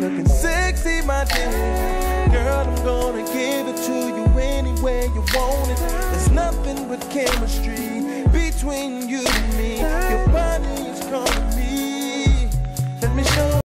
looking sexy, my dear. Girl, I'm gonna give it to you any way you want it. There's nothing but chemistry between you and me.